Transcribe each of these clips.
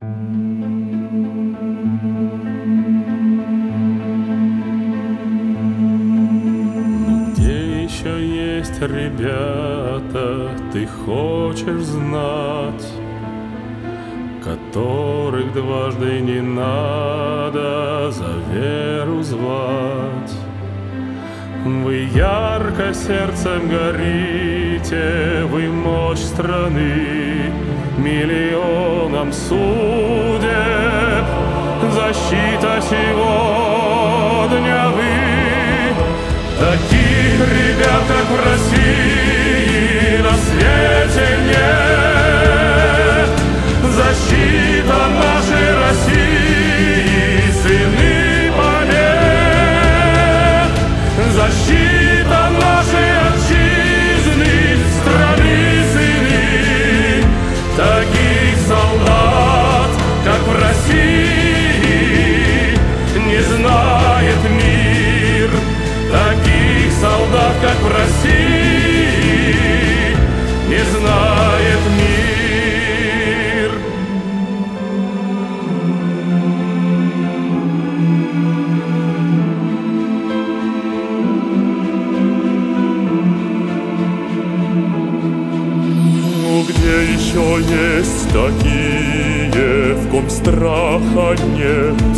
Есть ребята, ты хочешь знать, которых дважды не надо за веру звать. Вы ярко сердцем горите, вы мощь страны, миллионам судеб, защита сегодня вы. Таких ребят, как в России, на свете нет. Защита нашей России, сыны побед. Защита нашей отчизны, страны сыны. Таких солдат, как в России, не знает мир. Таких солдат, как в России, не знает мир. Ну где еще есть такие, в ком страха нет?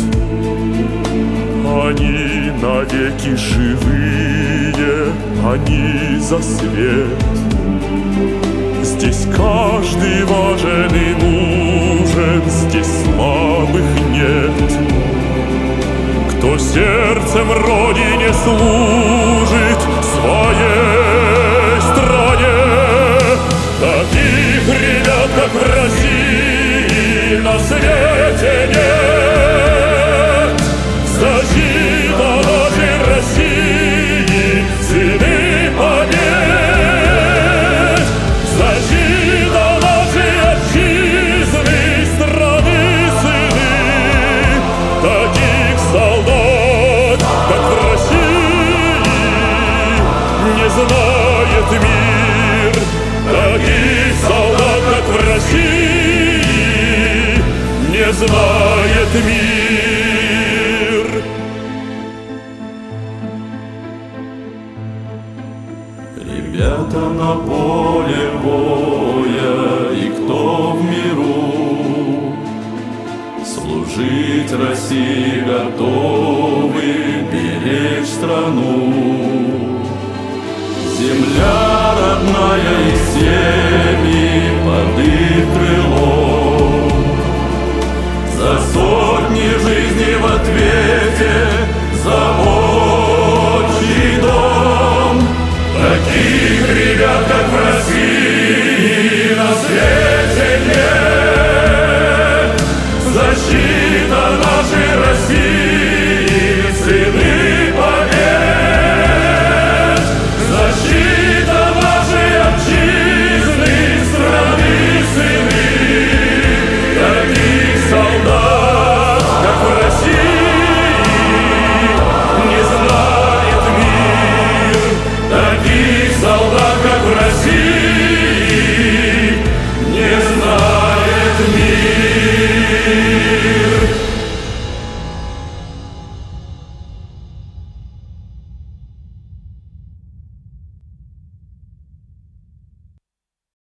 Они навеки живые, они за свет. Здесь каждый важен и нужен, здесь слабых нет. Кто сердцем Родине служит, своей стране. Таких ребят, как в России, на свете нет. Защита нашей России, сыны побед. Защита нашей отчизны, страны сыны. Таких солдат, как в России, не знает мир. Таких солдат, как в России, не знает мир. Ребята на поле боя и кто в миру, служить России готовы, беречь страну. Земля родная и семьи под их крылом.